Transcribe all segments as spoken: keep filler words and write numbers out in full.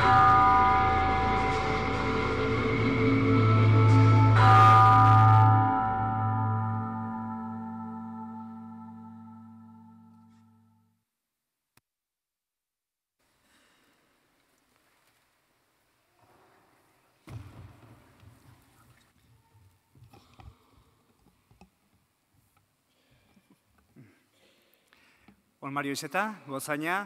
On Mario Izeta, gozaina,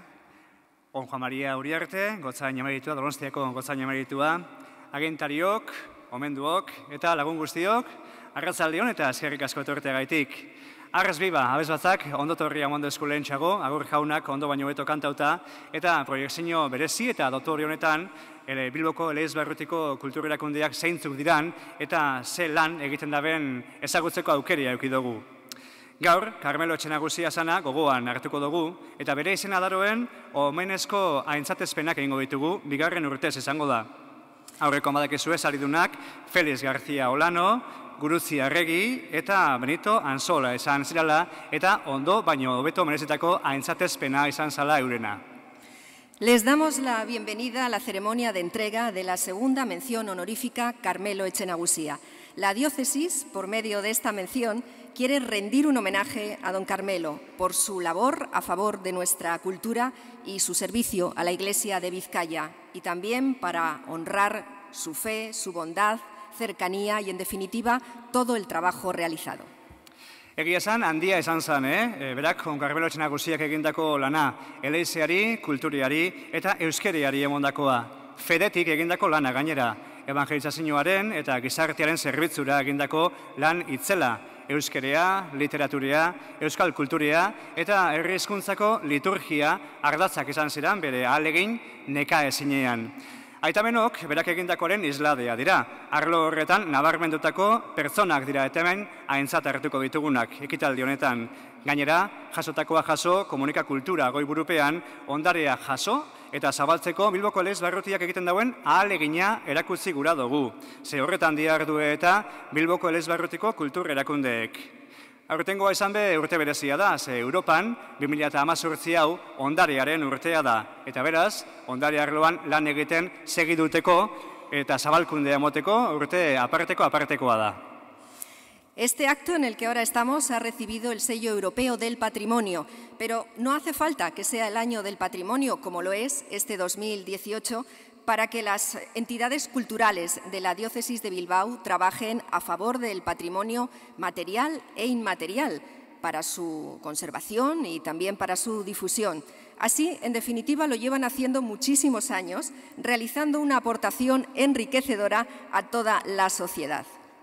on Juan Maria Uriarte, gozaina emeritua, Donostiako gozaina emeritua, agentariok, omenduok eta lagun guztiok, arratzaldeon eta eskerrik asko etorteagaitik. Arras biba, abez batzak, ondo torria mondo eskulen txago, agur jaunak ondo baino beto kantauta, eta proiektzio berezi eta dotori honetan, ele, Bilboko Eleizbarrutiko kulturerakundeak zeintzuk diran, eta ze lan egiten daben ezagutzeko aukeria eukidogu. Gaur, Karmelo Etxenagusia sana gogoan hartuko dugu, eta bere izena daroen, omenezko aintzatezpenak egingo ditugu, bigarren urtez izango da. Aurreko badakizuez aridunak, Felix García Olano, Gurutzi Arregi eta Benito Anzola izan zirala, eta ondo baino hobeto merezetako aintzatezpena izan zala eurena. Les damos la bienvenida a la ceremonia de entrega de la segunda mención honorífica Karmelo Etxenagusia. La diócesis, por medio de esta mención, quiere rendir un homenaje a don Karmelo por su labor a favor de nuestra cultura y su servicio a la Iglesia de Vizcaya, y también para honrar su fe, su bondad, cercanía y, en definitiva, todo el trabajo realizado. Egia esan, handia esan zen, eh? Berak, on Karmelo Etxenagusiak egindako lana, eleizeari, kulturiari eta euskeriari emondakoa. Fedetik egindako lana gainera, evangelizazioaren eta gizartearen zerbitzura egindako lan itzela, euskerea, literaturia, euskal kulturia eta herri hizkuntzako liturgia ardatzak izan ziren bere ahalegin neka ezinean. Aitamenok, berak egindakoaren isladea dira. Arlo horretan, nabarmendutako pertsonak dira eta hemen aintzat hartuko ditugunak ekitaldi honetan. Gainera, jasotakoa jaso, komunikakultura goiburupean, ondarea jaso eta zabaltzeko Bilboko Eleizbarrutiak egiten dauen ahalegina erakutsi gura dugu. Ze horretan dihardu eta Bilboko Eleizbarrutiko kultur erakundeek. Aurtengoa izan be urte berezia da, ze Europan bi mila hemezortzi hau ondarearen urtea da. Eta beraz, ondare arloan lan egiten segiduteko eta zabalkundea emoteko urte aparteko apartekoa da. Este acto en el que ahora estamos ha recibido el sello europeo del patrimonio, pero no hace falta que sea el año del patrimonio, como lo es este dos mil dieciocho, para que las entidades culturales de la diócesis de Bilbao trabajen a favor del patrimonio material e inmaterial, para su conservación y también para su difusión. Así, en definitiva, lo llevan haciendo muchísimos años, realizando una aportación enriquecedora a toda la sociedad.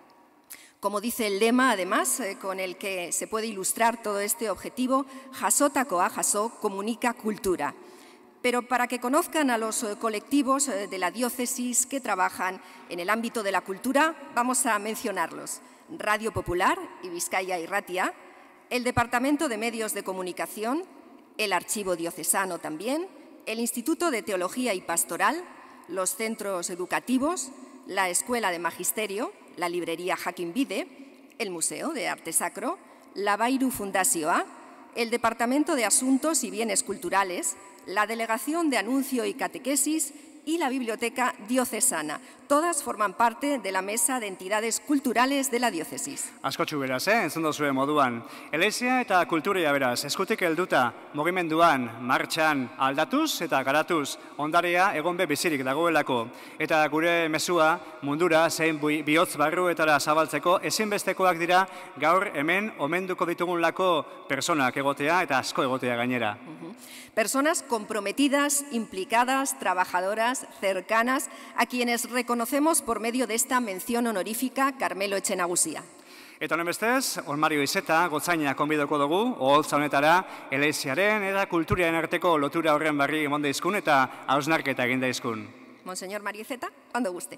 Como dice el lema, además, eh, con el que se puede ilustrar todo este objetivo, Jasotakoa jaso, comunica cultura. Pero para que conozcan a los colectivos de la diócesis que trabajan en el ámbito de la cultura, vamos a mencionarlos. Radio Popular y Vizcaya Irratia, el Departamento de Medios de Comunicación, el Archivo Diocesano también, el Instituto de Teología y Pastoral, los centros educativos, la Escuela de Magisterio, la Librería Jakin Bide, el Museo de Arte Sacro, la Bairu Fundazioa, el Departamento de Asuntos y Bienes Culturales, la Delegación de Anuncio y Catequesis y la Biblioteca Diocesana. Todas forman parte de la Mesa de Entidades Culturales de la Diócesis. Askotxu beraz, eh? Entzun dozue moduan. Eleizia eta kulturia beraz, eskutik helduta, mugimenduan, martxan, aldatuz eta garatuz, ondarea egon be bizirik dagoelako. Eta gure mezua mundura zein bihotz barruetara zabaltzeko ezinbestekoak dira gaur hemen omenduko ditugunlako personak egotea eta asko egotea gainera. Uh-huh. Personas comprometidas, implicadas, trabajadoras, cercanas, a quienes reconocemos por medio de esta mención honorífica Karmelo Etxenagusia. Eta honen bestez, on Mario Izeta, gotzaina konbidoko dugu, oholtza honetara, eleiziaren eta kulturiaren arteko lotura horren barri emonda izkun eta hausnarketa eginda izkun. Monseñor Mario Izeta, cuando guste.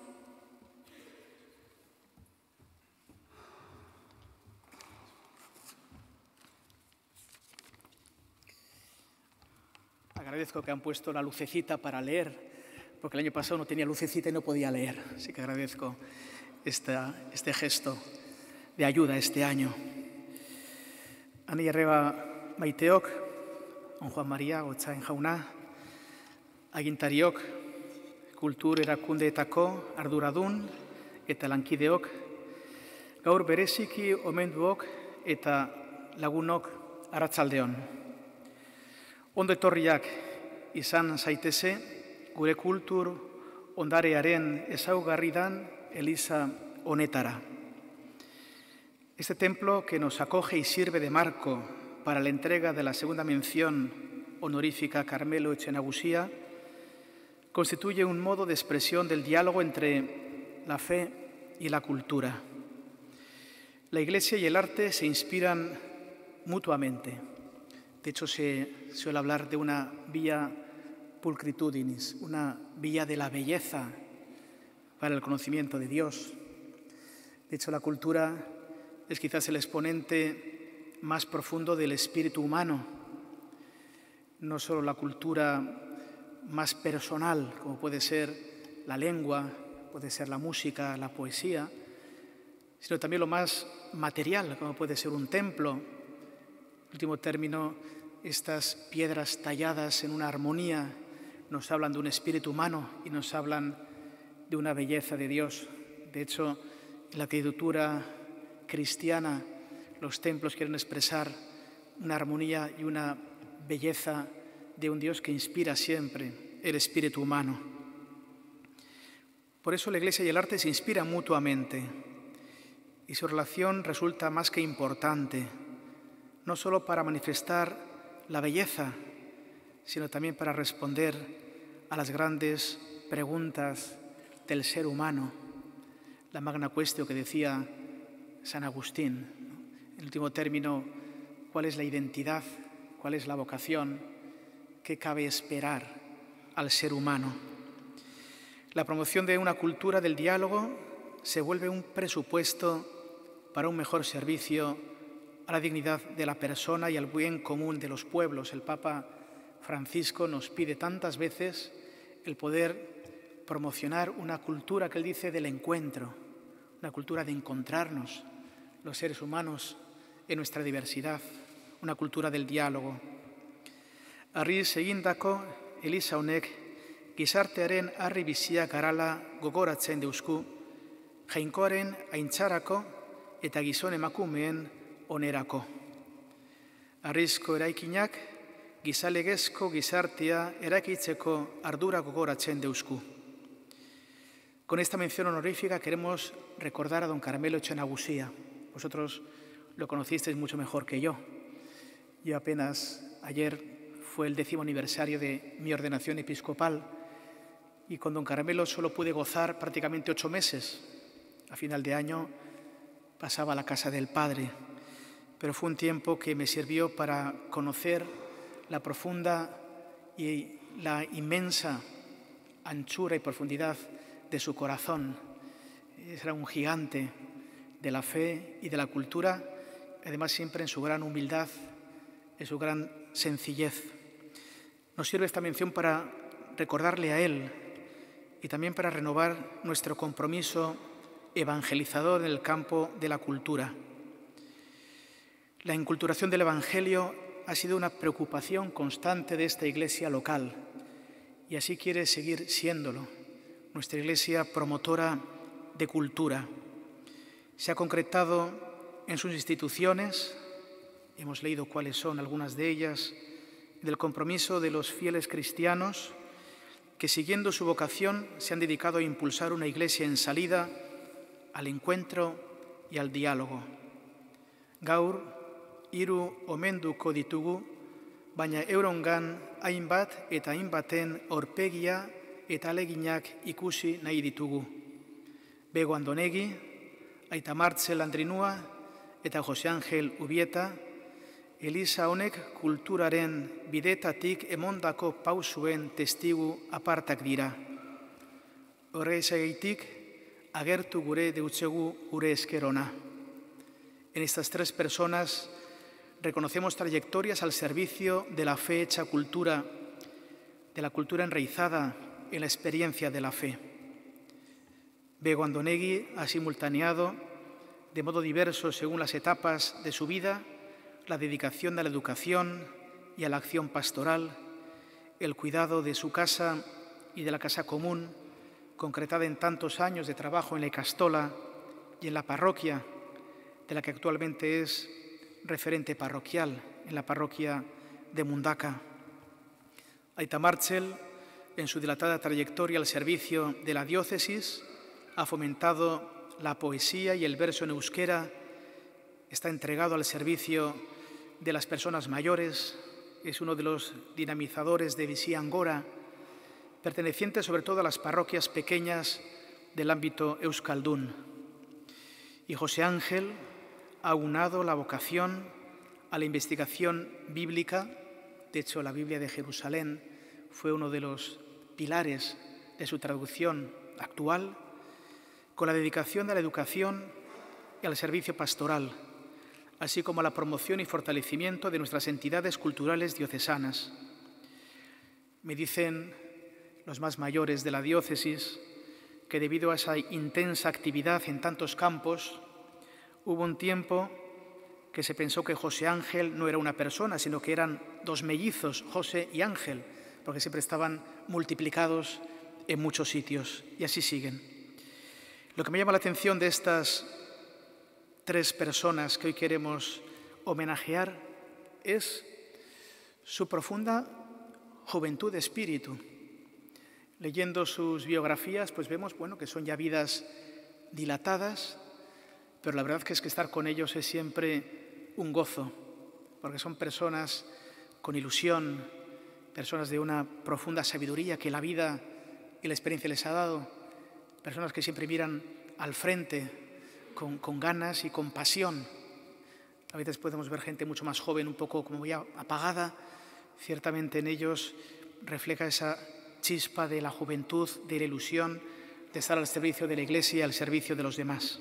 Agradezco que han puesto la lucecita para leer, porque el año pasado no tenía lucecita y no podía leer. Así que agradezco esta, este gesto de ayuda este año. Ani arreba maiteok, on Juan Maria, gotzain jauna, agintariok, kultur erakundeetako arduradun eta lankideok, gaur bereziki omenduok eta lagunok arratsaldeon. Ondo etorriak izan zaiteze gure kultur ondarearen ezaugarri dan eliza honetara. Este templo que nos acoge y sirve de marco para la entrega de la segunda mención honorífica a Karmelo Etxenagusía constituye un modo de expresión del diálogo entre la fe y la cultura. La Iglesia y el arte se inspiran mutuamente. De hecho, se suele hablar de una vía pulcritudinis, una vía de la belleza para el conocimiento de Dios. De hecho, la cultura es quizás el exponente más profundo del espíritu humano, no solo la cultura más personal, como puede ser la lengua, puede ser la música, la poesía, sino también lo más material, como puede ser un templo. En último término, estas piedras talladas en una armonía nos hablan de un espíritu humano y nos hablan de una belleza de Dios. De hecho, en la arquitectura cristiana, los templos quieren expresar una armonía y una belleza de un Dios que inspira siempre el espíritu humano. Por eso la Iglesia y el arte se inspiran mutuamente y su relación resulta más que importante, no solo para manifestar la belleza, sino también para responder a las grandes preguntas del ser humano, la magna quaestio que decía San Agustín. En último término, ¿cuál es la identidad? ¿Cuál es la vocación? ¿Qué cabe esperar al ser humano? La promoción de una cultura del diálogo se vuelve un presupuesto para un mejor servicio a la dignidad de la persona y al bien común de los pueblos. El Papa Francisco nos pide tantas veces el poder promocionar una cultura que él dice del encuentro, una cultura de encontrarnos los seres humanos en nuestra diversidad, una cultura del diálogo. Arriz egindako eliza honek gizartearen harri bizia garala gogoratzen deusku, jainkoaren aintzarako eta gizon emakumeen onerako. Arrizko eraikinak gizalegezko gizartea eraikitzeko ardura gogoratzen deusku. Con esta mención honorífica queremos recordar a don Karmelo Etxenagusía. Vosotros lo conocisteis mucho mejor que yo. Yo apenas ayer fue el décimo aniversario de mi ordenación episcopal y con don Karmelo solo pude gozar prácticamente ocho meses. A final de año pasaba a la casa del Padre, pero fue un tiempo que me sirvió para conocer la profunda y la inmensa anchura y profundidad de su corazón. Era un gigante de la fe y de la cultura, además siempre en su gran humildad, en su gran sencillez. Nos sirve esta mención para recordarle a él y también para renovar nuestro compromiso evangelizador en el campo de la cultura. La inculturación del Evangelio ha sido una preocupación constante de esta Iglesia local y así quiere seguir siéndolo, nuestra Iglesia promotora de cultura. Se ha concretado en sus instituciones, hemos leído cuáles son algunas de ellas, del compromiso de los fieles cristianos que, siguiendo su vocación, se han dedicado a impulsar una Iglesia en salida al encuentro y al diálogo. Gaur, hiru omenduko ditugu, baina eurongan hainbat eta hainbaten aurpegia eta aleginak ikusi nahi ditugu. Bego Andonegi, Aita Martzel Andrinua eta Jose Angel Ubieta, eliza honek kulturaren bidetatik emondako pausuen testigu apartak dira. Horrexegatik agertu gure deutzegu gure eskerona. En estas tres personas reconocemos trayectorias al servicio de la fe hecha cultura, de la cultura enraizada en la experiencia de la fe. Bego Andonegi ha simultaneado, de modo diverso según las etapas de su vida, la dedicación a la educación y a la acción pastoral, el cuidado de su casa y de la casa común, concretada en tantos años de trabajo en la Ikastola y en la parroquia, de la que actualmente es referente parroquial en la parroquia de Mundaka. Aita Martxel, en su dilatada trayectoria al servicio de la diócesis, ha fomentado la poesía y el verso en euskera, está entregado al servicio de las personas mayores, es uno de los dinamizadores de Bizi Angora, perteneciente sobre todo a las parroquias pequeñas del ámbito euskaldún. Y José Ángel ha unado la vocación a la investigación bíblica. De hecho, la Biblia de Jerusalén fue uno de los pilares de su traducción actual, con la dedicación a la educación y al servicio pastoral, así como a la promoción y fortalecimiento de nuestras entidades culturales diocesanas. Me dicen los más mayores de la diócesis que debido a esa intensa actividad en tantos campos, hubo un tiempo que se pensó que José Ángel no era una persona, sino que eran dos mellizos, José y Ángel, porque siempre estaban multiplicados en muchos sitios, y así siguen. Lo que me llama la atención de estas tres personas que hoy queremos homenajear es su profunda juventud de espíritu. Leyendo sus biografías, pues vemos bueno, que son ya vidas dilatadas, pero la verdad es que estar con ellos es siempre un gozo, porque son personas con ilusión, personas de una profunda sabiduría que la vida y la experiencia les ha dado, personas que siempre miran al frente con, con ganas y con pasión. A veces podemos ver gente mucho más joven, un poco como ya apagada. Ciertamente en ellos refleja esa chispa de la juventud, de la ilusión, de estar al servicio de la Iglesia y al servicio de los demás.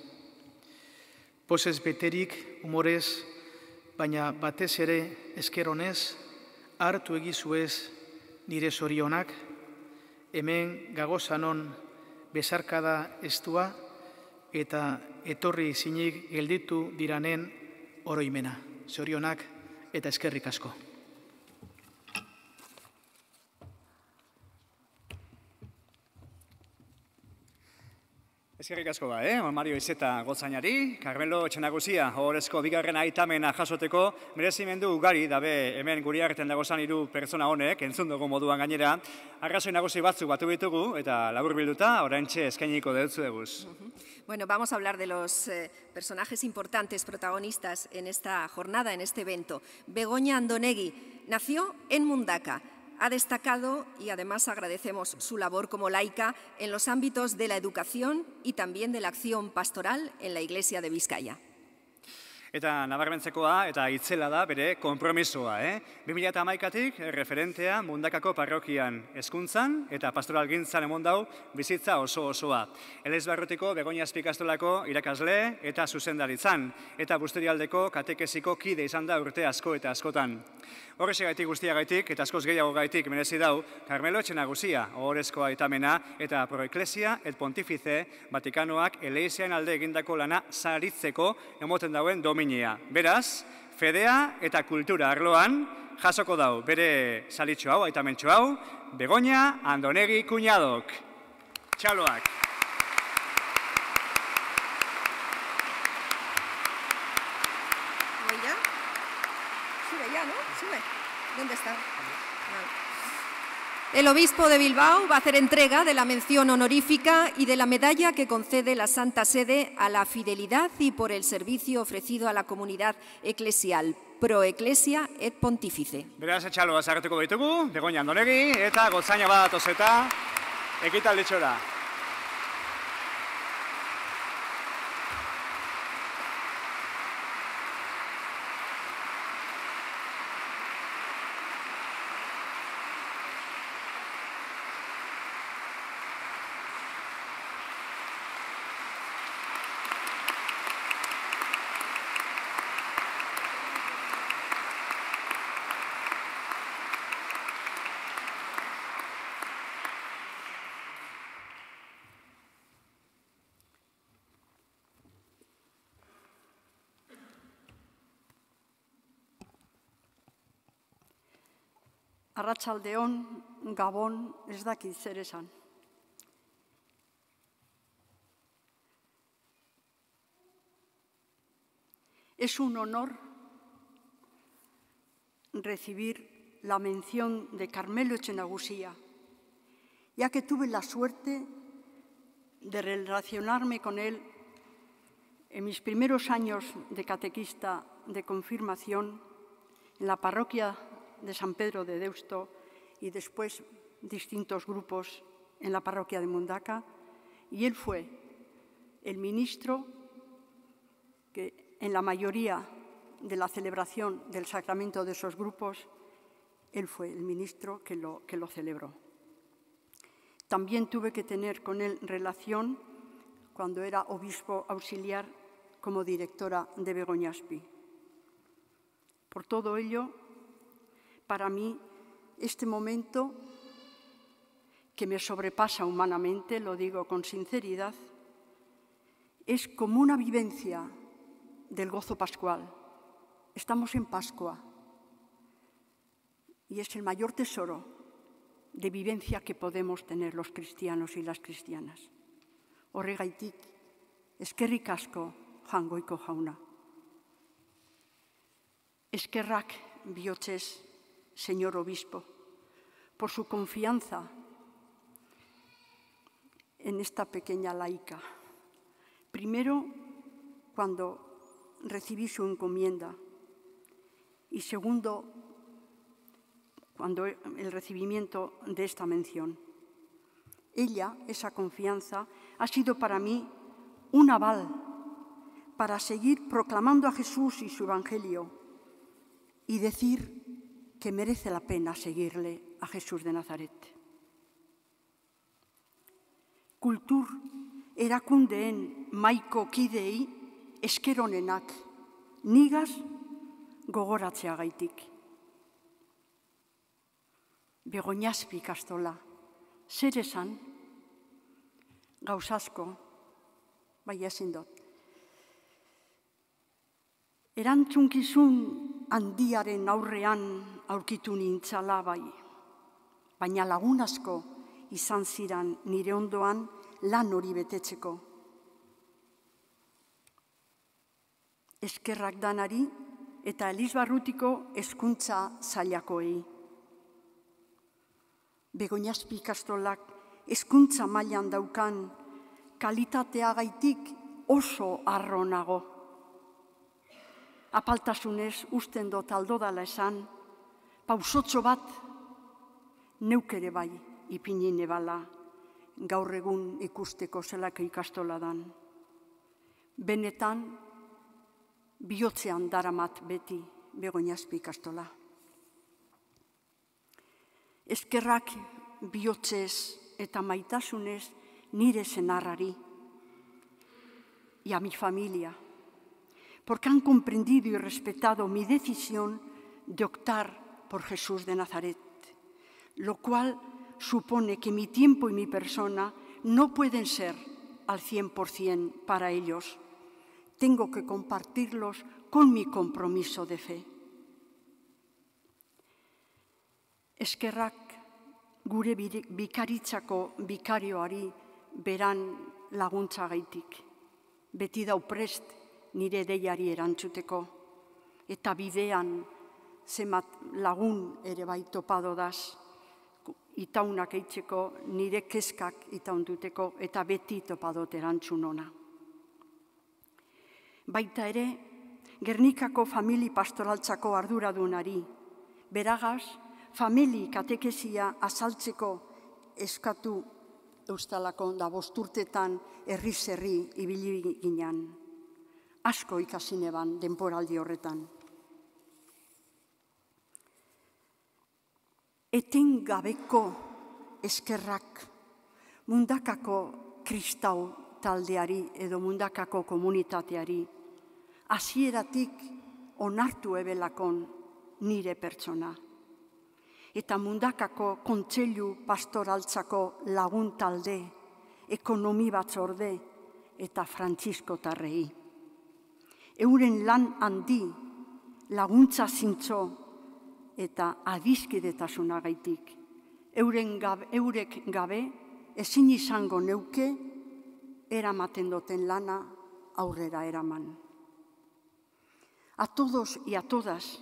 Pozez beterik humorez, baina batez ere esker honez, hartu egizuez nire zorionak, hemen gagozanon besarkada estua eta etorri zinik gelditu diranen oroimena. Zorionak eta eskerrik asko. Eskerrik asko ba, eh? Mario Izeta gotzainari, Karmelo Etxenagusia, ohorezko bigarren aitamena jasoteko, merezimendu ugari dabe hemen guri artean dagozan hiru pertsona honek, entzun dugu moduan gainera, arrazoi nagusi batzuk batu ditugu, eta labur bilduta, oraintxe eskainiko deutzu eguz. Bueno, vamos a hablar de los eh, personajes importantes, protagonistas en esta jornada, en este evento. Begoña Andonegui nació en Mundaka. Ha destacado, y además agradecemos su labor como laica, en los ámbitos de la educación y también de la acción pastoral en la Iglesia de Bizkaia. Eta nabarmentzekoa eta itzela da bere konpromisoa, eh? bi mila hamaikatik referentea Mundakako parrokian hezkuntzan eta pastoralgintzan emon dau bizitza oso osoa. Elezbarrutiko Begoña Azpikastolako irakasle eta zuzendaritzan, eta Busturialdeko katekesiko kide izan da urte asko eta askotan. Horrexegaitik guztiagaitik eta askoz gehiago gaitik merezi dau, Karmelo Etxenagusia, ohorezko aitamena eta Proeklesia et Pontifice Vatikanoak Eleizian alde egindako lana saritzeko emoten dauen dominia. Beraz, fedea eta kultura arloan jasoko dau bere salitxo hau, aitamentxo hau, Begoña Andonegui Kuñadok. Txaloak. Sube ya, ¿no? Sube. ¿Dónde está? El obispo de Bilbao va a hacer entrega de la mención honorífica y de la medalla que concede la Santa Sede a la fidelidad y por el servicio ofrecido a la comunidad eclesial, Proeklesia et Pontifice. Beraz, etxaloa zarretuko ditugu, Begoña Andonegui, eta gotzaina bat oseta, ekitalditxora. Arratsaldeon, Gabon, ez dakit zer esan. Es un honor recibir la mención de Karmelo Etxenagusía, ya que tuve la suerte de relacionarme con él en mis primeros años de catequista de confirmación en la parroquia de San Pedro de Deusto y después distintos grupos en la parroquia de Mundaca, y él fue el ministro que en la mayoría de la celebración del sacramento de esos grupos, él fue el ministro que lo, que lo celebró. También tuve que tener con él relación cuando era obispo auxiliar como directora de Begoñaspi. Por todo ello, para mí, este momento que me sobrepasa humanamente, lo digo con sinceridad, es como una vivencia del gozo pascual. Estamos en Pascua y es el mayor tesoro de vivencia que podemos tener los cristianos y las cristianas. Horregaitik, eskerrik asko jangoiko jauna. Eskerrak bihotzez, señor obispo, por su confianza en esta pequeña laica. Primero, cuando recibí su encomienda, y segundo, cuando el recibimiento de esta mención. Ella, esa confianza, ha sido para mí un aval para seguir proclamando a Jesús y su Evangelio y decir que merece la pena seguirle a Jesús de Nazaret. Kultur erakundeen maiko kidei esker onenak nigaz gogoratzeagaitik. Begoñaspi ikastola, zer esan, gauzasko, bai ezin dut. Erantzunkizun handiaren aurrean aurkitu nintzala bai, baina lagun asko izan ziran nire ondoan lan hori betetzeko. Eskerrak danari eta Elizbarrutiko hezkuntza sailakoei. Begoñaspi ikastolak hezkuntza mailan daukan kalitateagaitik oso harro nago. Apaltasunez usten dut aldo dala esan, pausotxo bat neuk ere bai ipini nebala gaur egun ikusteko zelako ikastola dan. Benetan, bihotzean daramat beti Begoñaspi ikastola. Eskerrak bihotzez eta maitasunez nire senarrari y a mi familia, porque han comprendido y respetado mi decisión de optar por Jesús de Nazaret, lo cual supone que mi tiempo y mi persona no pueden ser al cien por cien para ellos. Tengo que compartirlos con mi compromiso de fe. Eskerrak gure bikaritzako bikarioari beran laguntzagaitik. Beti dauprest nire deiari erantzuteko. Eta bidean zemat lagun ere bai topadodaz. Itaunak eitzeko nire kezkak itaunduteko eta beti topadot erantzun ona. Baita ere, Gernikako famili pastoraltzako arduradunari, beragaz, famili katekesia azaltzeko eskatu eustalako da bosturtetan herri-zerri ibili ginean. Asko ikasineban denporaldi horretan. Etengabeko eskerrak Mundakako kristau taldeari edo Mundakako komunitateari hasieratik onartu ebelakon nire pertsona. Eta Mundakako kontseilu pastoraltzako lagun talde, ekonomi batzorde eta frantziskotarrei. Euren lan handi, laguntza zintzo eta adizkidetasunagaitik. Euren gabe, eurek gabe ezin izango neuke eramaten duten lana aurrera eraman. A todos y a todas,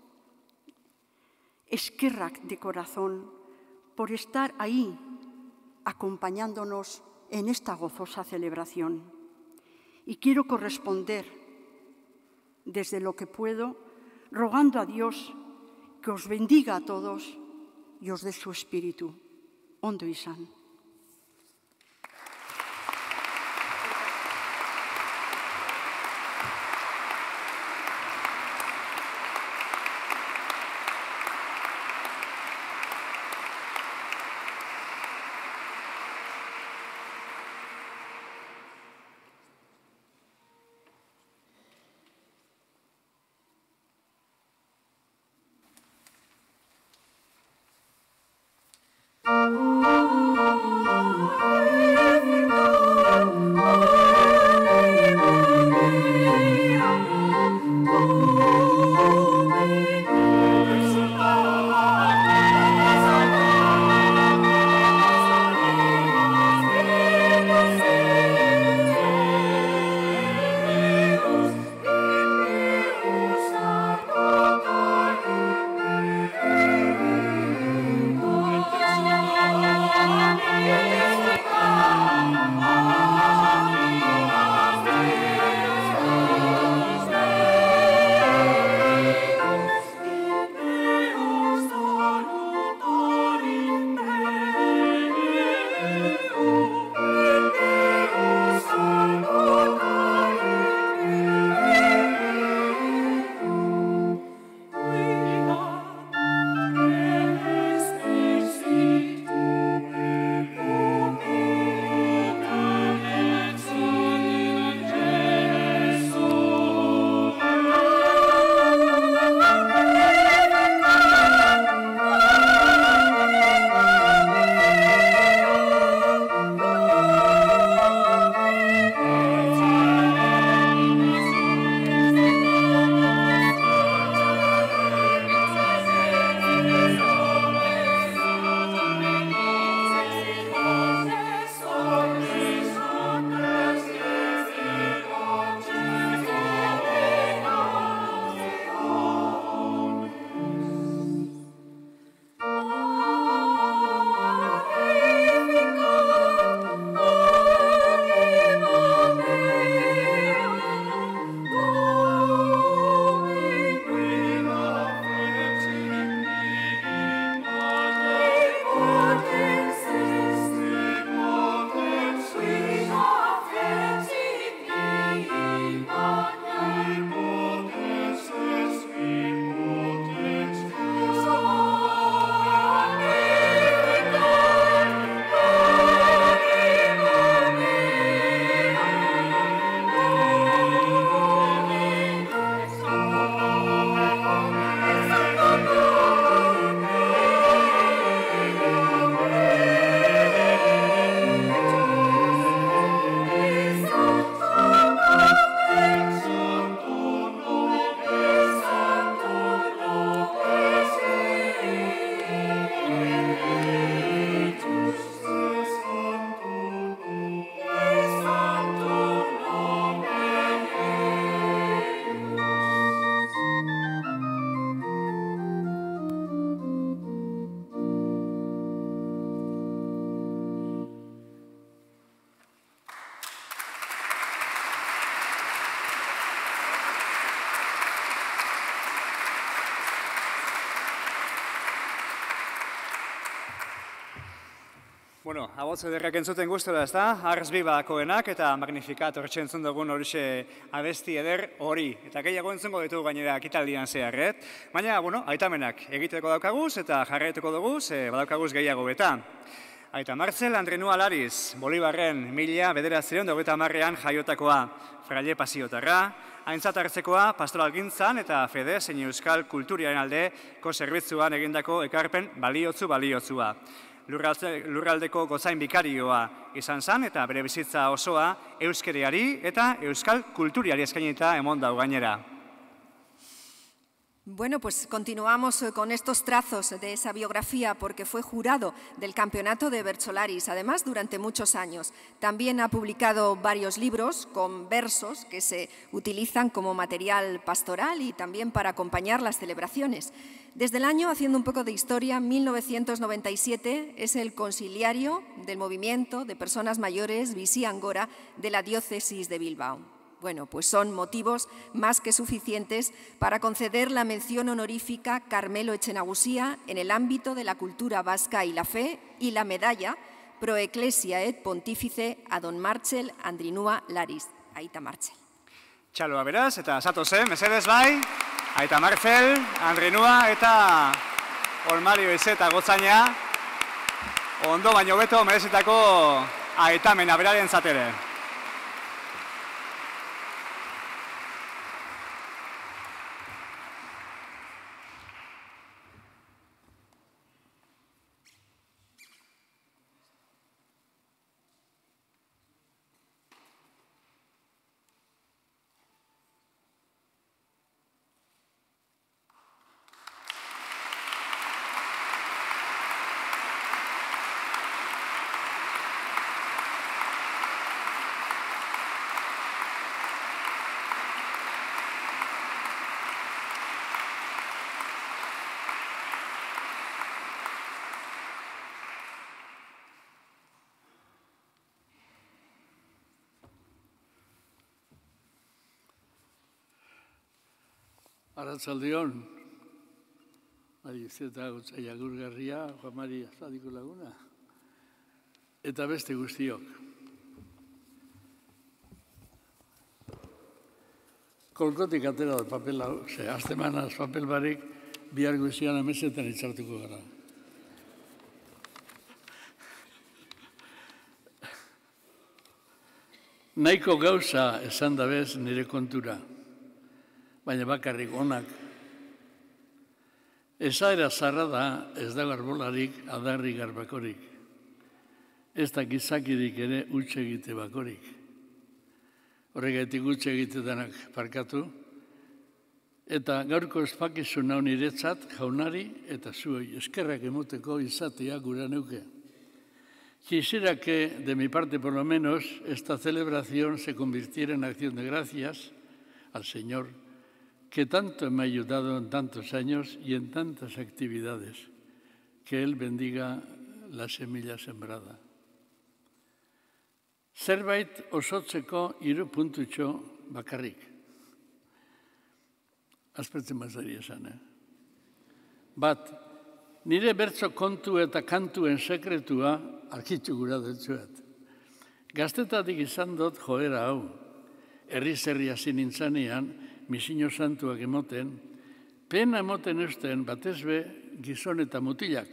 eskerrak de corazón por estar ahí acompañándonos en esta gozosa celebración. Y quiero corresponder desde lo que puedo, rogando a Dios que os bendiga a todos y os dé su espíritu. Ondo izan. Bueno, abotz ederrak entzuten guztora, ez da? Ars Bibakoenak eta Magnificat hortxe entzun dugun horixe abesti eder hori. Eta gehiago entzungo ditugu gainera kitaldian zeharret. Baina, bueno, aitamenak egiteko daukaguz eta jarraituko dugu, ze badaukaguz gehiago beta. Aita Martzel Andrenua Lariz, Bolibarren mila bederatziehun eta hogeita hamarrean jaiotakoa, fraile pasiotarra, aintzat hartzekoa pastoralgintzan eta fede zein euskal kulturiaren aldeko zerbitzuan egindako ekarpen baliotzu baliotzua. Lurraldeko gozain bikarioa izan zen eta bere bizitza osoa euskeriari eta euskal kulturiari eskainita emon dau gainera. Bueno, pues continuamos con estos trazos de esa biografía porque fue jurado del Campeonato de Bertsolaris, además durante muchos años. También ha publicado varios libros con versos que se utilizan como material pastoral y también para acompañar las celebraciones. Desde el año, haciendo un poco de historia, mil novecientos noventa y siete es el consiliario del movimiento de personas mayores Bizi Angora de la diócesis de Bilbao. Bueno, pues son motivos más que suficientes para conceder la mención honorífica Carmelo Etxenagusía en el ámbito de la cultura vasca y la fe y la medalla Pro Ecclesia et Pontífice a don Martxel Andrinua Lariz, Aita Martxel. Txaloa beraz, eta zatozen, mesedez bai, Aita Martxel, Andrinua eta Olmario Izeta gotzaina, ondo baino beto merezitako aitamena beraren zatere. Arratzaldeon, Mari Izeta Gotzaia Gurgarria, Juan Mari Azadiko Laguna, eta beste guztiok. Kolkotik atera da papel hau, ze, azte manaz papel barik, bihar guztian amesetan itxartuko gara. Nahiko gauza esan dabez nire kontura, baina bakarrik onak. Esaera zarra da ez da garbolarik adarri garbakorik. Ez da gizakirik ere utxe egite bakorik. Horregatik utxe egite denak parkatu. Eta gaurko espakizun hau niretzat jaunari eta zuei eskerrak emoteko izatea gura neuke. Quisiera que, de mi parte por lo menos, esta celebración se convirtiera en acción de gracias al Señor, que tanto me ha ayudado en tantos años y en tantas actividades. Que Él bendiga la semilla sembrada. Zerbait osotzeko hiru puntutxo bakarrik. Azpertzen bazari esan, eh? Bat, nire bertso kontu eta kantuen sekretua arkitu gura dutzuet. Gaztetatik izan dut joera hau. Herri-zerri hasi nintzanean, misino santuak emoten, pena emoten eusten batezbe gizon eta mutilak.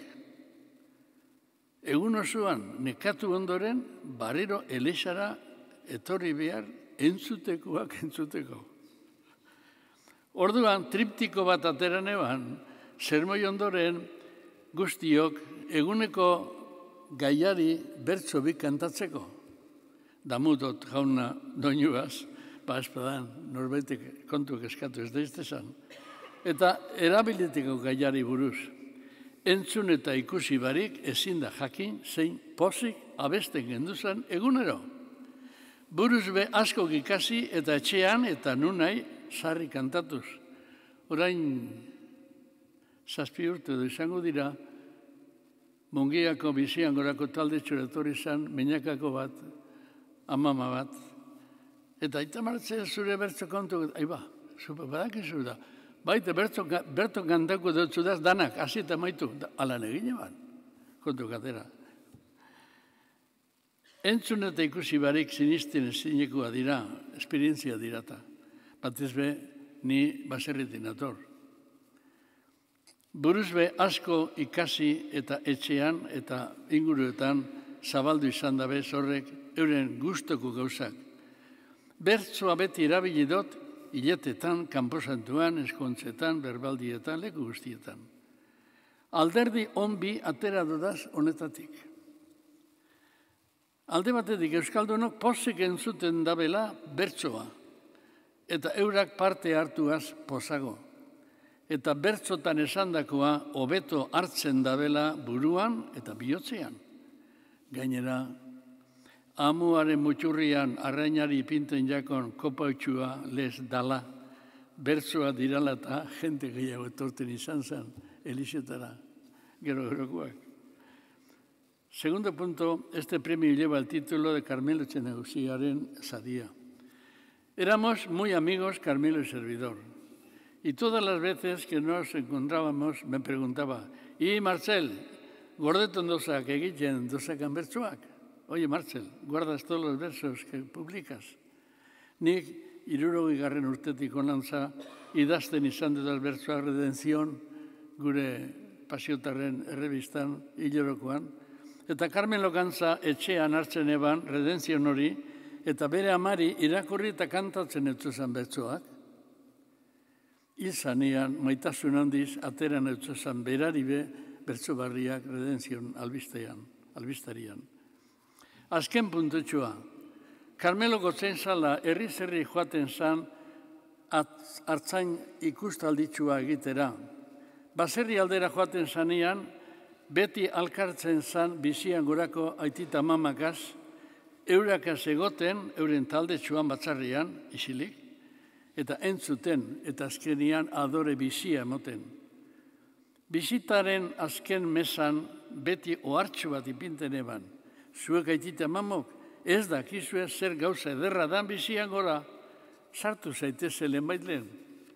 Egun osoan, nekatu ondoren, barriro elexara etorri behar entzutekoak entzuteko. Orduan, triptiko bat ateran eban, sermoi ondoren guztiok eguneko gaiari bertso bi kantatzeko. Damutot jauna doinuaz, ba espadan, norbaitek kontuak eskatu ez daiztezan. Eta erabiliteko gaiari buruz. Entzun eta ikusi barik ezin da jakin zein pozik abesten genduzan egunero. Buruz be asko ikasi eta etxean eta nunai sarri kantatuz. Orain zazpi urte edo izango dira, Mungiako Bizi Angorako talde txoretorri zan, Meñakako bat, amama bat, eta Aita Martxel zure bertso kontu, aiba, badakizu da, baita berto kantako dutzu daz danak, hasi eta maitu, alan egine bat, kontu katera. Entzun eta ikusi barik sinisten ezinekoa dira, esperientzia dirata, batez be, ni baserritin ator. Buruzbe asko ikasi eta etxean eta inguruetan zabaldu izan dabe horrek euren gustoko gauzak. Bertsoa beti erabili dut hiletetan, kanposantuan, eskontzetan, berbaldietan, leku guztietan. Alderdi onbi atera dudaz honetatik. Alde batetik euskaldunok pozik entzuten dabela bertsoa eta eurak parte hartuaz pozago. eta bertzotan esandakoa hobeto hartzen dabela buruan eta bihotzean. Gainera, amuaren mutxurrian arrainari pinten jakon kopautxua lez dala, bertzoa dirala eta jente gehiago etorten izan zen, Elixetara, gero-gerokoak. Segundo punto, este premio lleva el título de Carmelo Etxenagusiaren Sadía. Éramos muy amigos Carmelo y servidor, y todas las veces que nos encontrábamos me preguntaba, y Marcel, gordeton dozak egiten dozakan bertsoak? Oye, Marcel, guardas todos los versos que publicas. Nik hirurogei garren urtetik onantza idazten izan dut bertsoak Redención, gure pasiotarren errebistan, hilorokoan, eta Carmelo Gantza etxean hartzen eban Redención hori, eta bere amari irakurri eta kantatzen eutxozan bertsoak. Hil zanean, maitasun handiz, ateran eutxozan beraribe bertso barriak Redención albistean, albistarian. Azken puntutxua, Carmelo gotzen zala herri-zerri joaten zan hartzain ikustalditxua egitera. Baserri aldera joaten zanean, beti alkartzen zan bizian gorako aitita mamakaz, eurakaz egoten, euren talde txuan batzarrian, isilik, eta entzuten, eta azkenian adore bizia emoten. Bizitaren azken mesan beti ohartxu bat ipinten eban. Zuek aitita mamok, ez dakizue zer gauza ederra dan bizian gora, sartu zaiteze lehenbait lehen.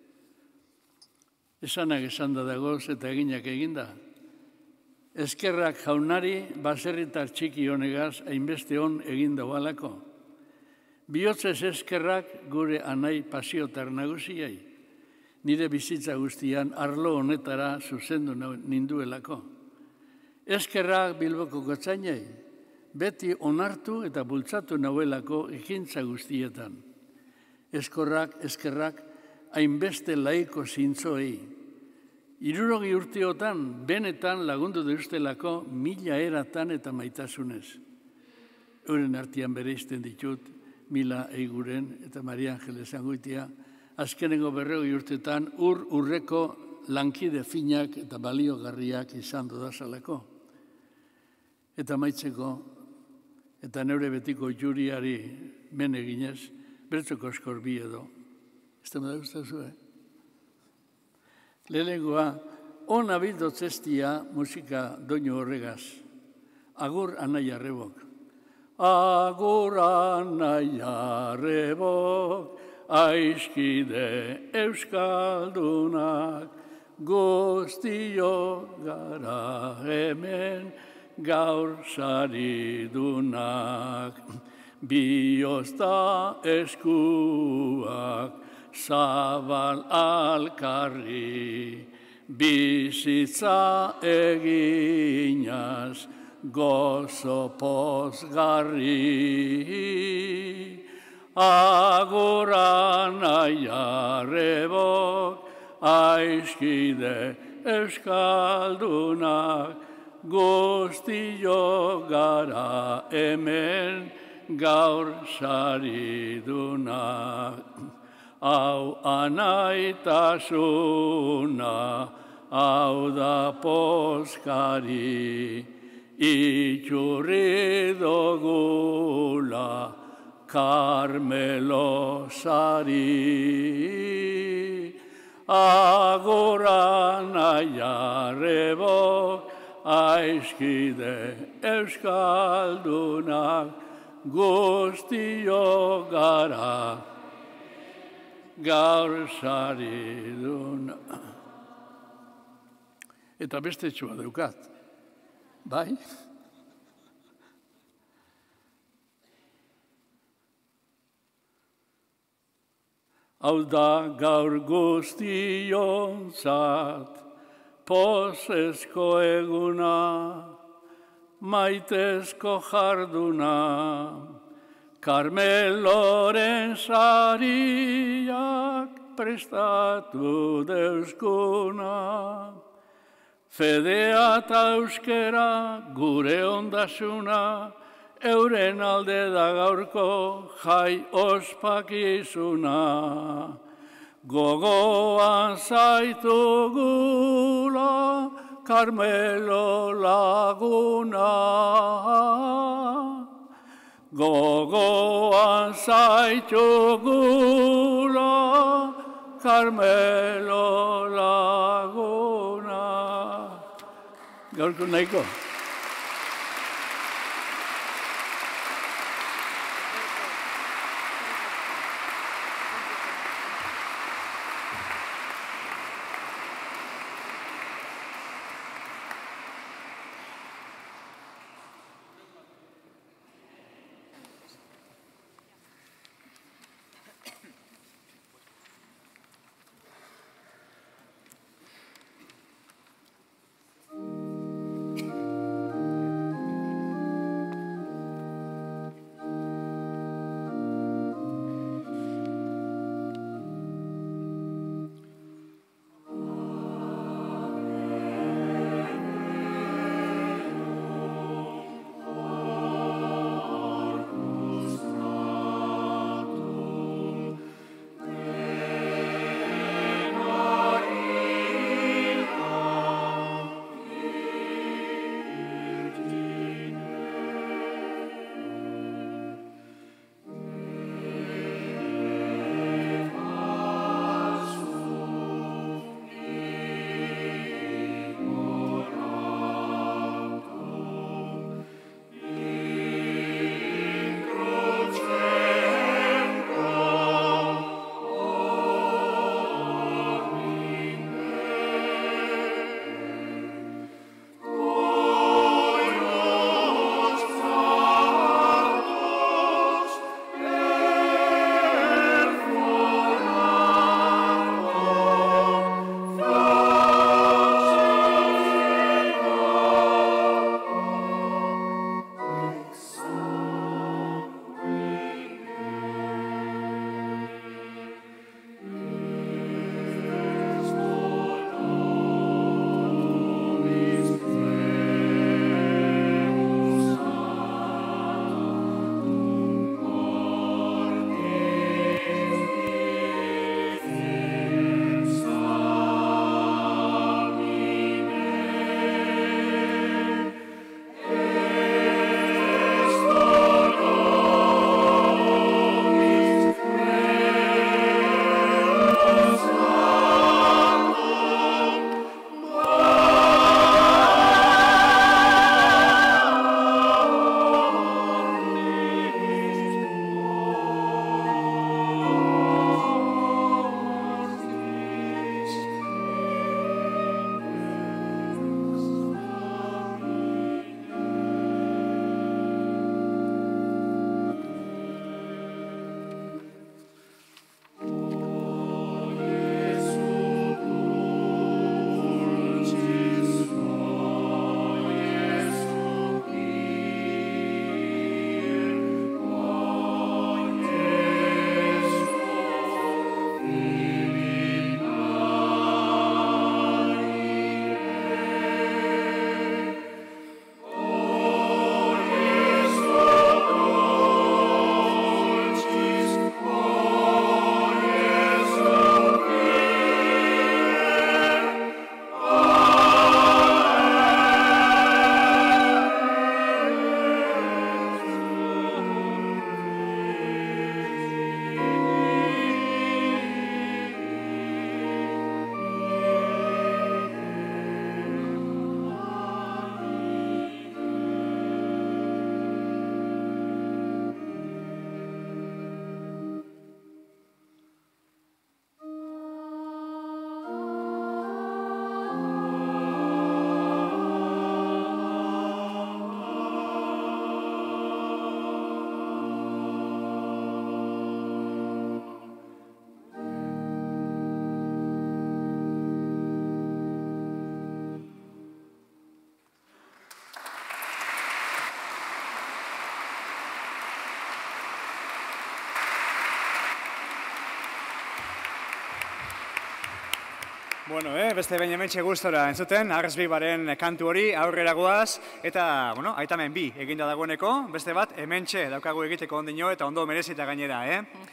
Esanak esan da dagoz eta eginak eginda. Eskerrak jaunari baserritar txiki honegaz hainbeste hon eginda balako. Bihotzez eskerrak gure anai pasiotar nagusiai. Nire bizitza guztian arlo honetara zuzendu ninduelako. Eskerrak Bilboko gotzainei, beti onartu eta bultzatu nauelako ekintza guztietan. Eskorrak, eskerrak, hainbeste laiko zintzoei. Hirurogi urteotan, benetan lagundu deustelako mila eratan eta maitasunez. Euren artean bereizten ditut, Mila Eiguren eta Maria Angeles Angoitia, azkenengo berrogei urtetan ur urreko lankide finak eta baliogarriak izan dudazalako. Eta maitzeko, eta neure betiko juriari men eginez, bertzoko eskorbi edo. Ez da guztazu, eh? Lehenengoa, ona bildotzestia musika doinu horregaz. Agur anai arrebok. Agur anai arrebok, aiskide euskaldunak, guztio gara hemen gaur saridunak. Biozta eskuak, zabal alkarri, bizitza eginaz, gozo pozgarri. Agur anai arrebok, aiskide euskaldunak, guztio gara hemen gaur saridunak. Hau anaitasuna, hau da poskari, itxurri dogula Carmelo sari. Agur anai arrebok, aiskide euskaldunak, guztio gara gaur saridun. Eta beste txua daukat, bai? Hau da gaur guztionzat, pozezko eguna, maitezko jarduna, Carmeloren sariak prestatu deuskuna. Fedea eta euskera gure ondasuna, euren alde da gaurko jai ospakizuna. gogoan zaitugula, Karmelo laguna. Gogoan zaitugula, Karmelo laguna. Gaurko nahiko. Bueno, eh, beste behin hementxe gustora entzuten, Arresbibaren kantu hori aurrera goaz, eta, bueno, aitamen bi eginda dagoeneko, beste bat hementxe daukagu egiteko ondino eta ondo merezita gainera, eh?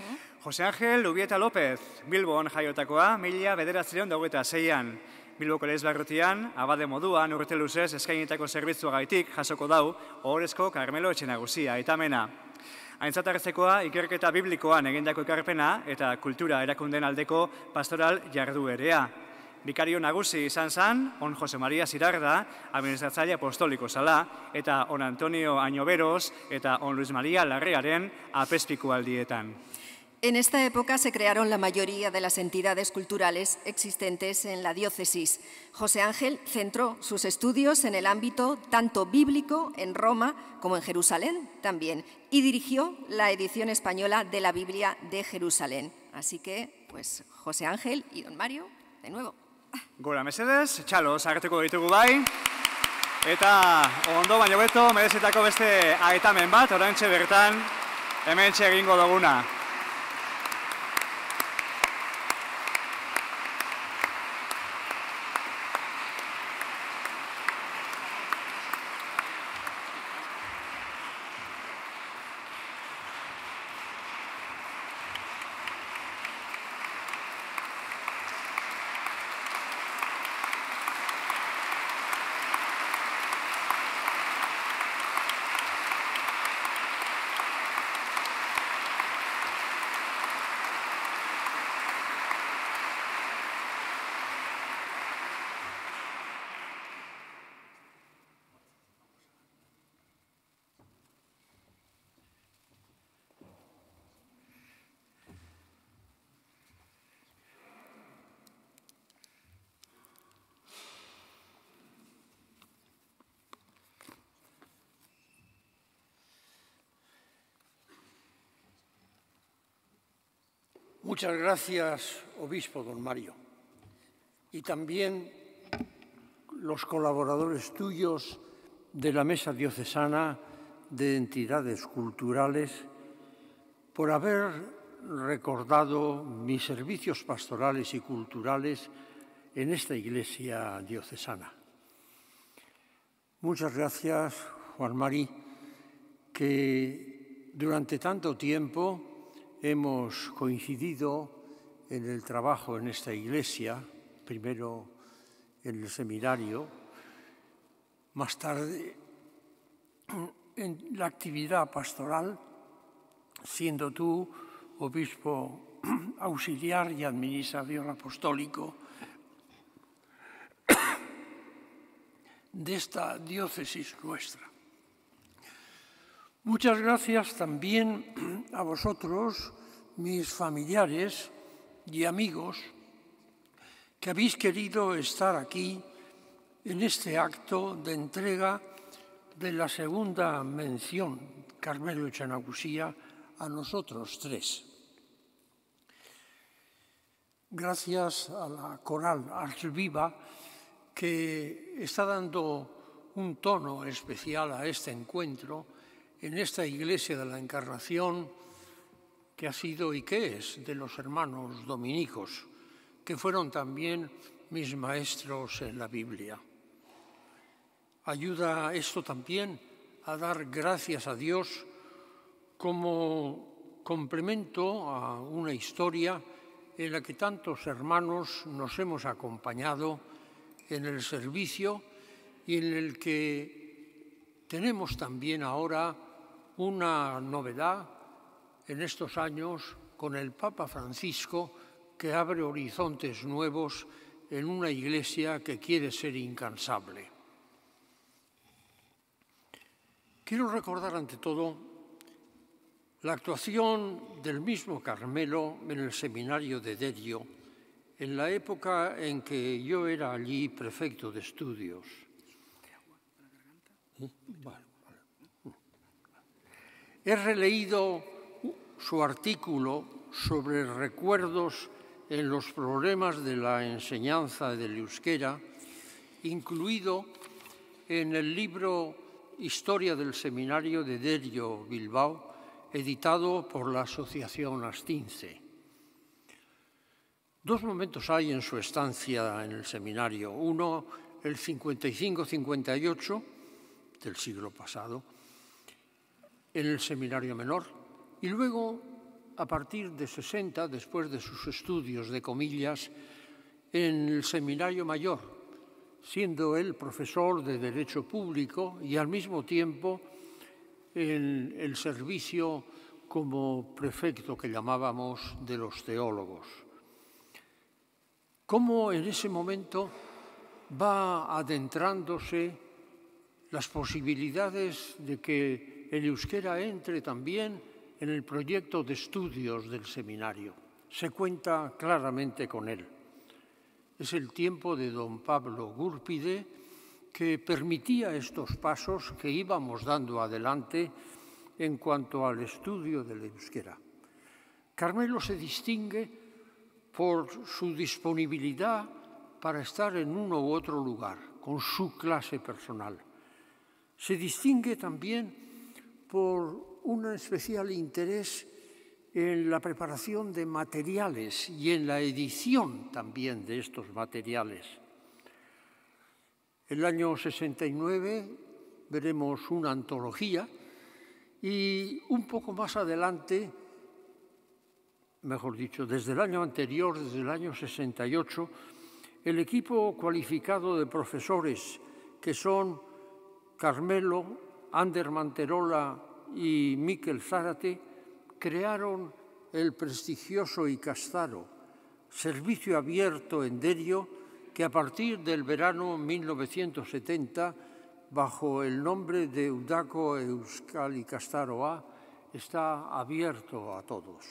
Jose Angel Ubieta López, Bilbon jaiotakoa, mila bederatziehun eta hogeita seian. Bilboko Elizbarrutian, abade moduan, urte luzez eskainitako zerbitzuagaitik jasoko dau, ohorezko Karmelo Etxe Nagusia, aitamena. Aintzatartzekoa ikerketa biblikoan egindako ekarpena eta kultura erakunden aldeko pastoral jarduerea. Bikario nagusi izan zan, on Jose Maria Zirarda, administratzaile apostoliko zala, eta on Antonio Añoberos eta on Luis Maria Larrearen apezpiku aldietan. En esta época se crearon la mayoría de las entidades culturales existentes en la diócesis. José Ángel centró sus estudios en el ámbito tanto bíblico en Roma como en Jerusalén también y dirigió la edición española de la Biblia de Jerusalén. Así que, pues, José Ángel y don Mario, de nuevo. Gora mesedez, txalo, sartuko ditugu bai. Eta ondo baino beto, merezitako beste aitamen bat, oraintxe bertan, hementxe egingo duguna. Muchas gracias, obispo don Mario, y también los colaboradores tuyos de la Mesa Diocesana de Entidades Culturales por haber recordado mis servicios pastorales y culturales en esta Iglesia diocesana. Muchas gracias, Juan Mari, que durante tanto tiempo hemos coincidido en el trabajo en esta iglesia, primero en el seminario, más tarde en la actividad pastoral, siendo tú obispo auxiliar y administrador apostólico de esta diócesis nuestra. Muchas gracias también a vosotros, mis familiares y amigos, que habéis querido estar aquí en este acto de entrega de la segunda mención Carmelo Etxe Nagusia a nosotros tres. Gracias a la coral Ars Viva, que está dando un tono especial a este encuentro en esta Iglesia de la Encarnación, que ha sido y que es de los hermanos dominicos, que fueron también mis maestros en la Biblia. Ayuda esto también a dar gracias a Dios como complemento a una historia en la que tantos hermanos nos hemos acompañado en el servicio y en el que tenemos también ahora una novedad en estos años con el Papa Francisco, que abre horizontes nuevos en una iglesia que quiere ser incansable. Quiero recordar ante todo la actuación del mismo Carmelo en el seminario de Derio, en la época en que yo era allí prefecto de estudios. Bueno. He releído su artículo sobre recuerdos en los problemas de la enseñanza del euskera, incluido en el libro Historia del Seminario de Derio, Bilbao, editado por la Asociación Astince. Dos momentos hay en su estancia en el seminario. Uno, el cincuenta y cinco cincuenta y ocho del siglo pasado, en el seminario menor, y luego a partir de sesenta, después de sus estudios de comillas, en el Seminario Mayor, siendo él profesor de Derecho Público y al mismo tiempo en el servicio como prefecto que llamábamos de los teólogos. Cómo en ese momento va adentrándose las posibilidades de que el euskera entre también en el proyecto de estudios del seminario. Se cuenta claramente con él. Es el tiempo de don Pablo Gúrpide que permitía estos pasos que íbamos dando adelante en cuanto al estudio del euskera. Carmelo se distingue por su disponibilidad para estar en uno u otro lugar, con su clase personal. Se distingue también por un especial interés en la preparación de materiales y en la edición también de estos materiales. El año sesenta y nueve veremos una antología y un poco más adelante, mejor dicho, desde el año anterior, desde el año sesenta y ocho, el equipo cualificado de profesores que son Carmelo, Ander Manterola y Miquel Zárate crearon el prestigioso Ikastaro, servicio abierto en Derio, que a partir del verano mil novecientos setenta, bajo el nombre de Udako Euskal Ikastaroa, está abierto a todos.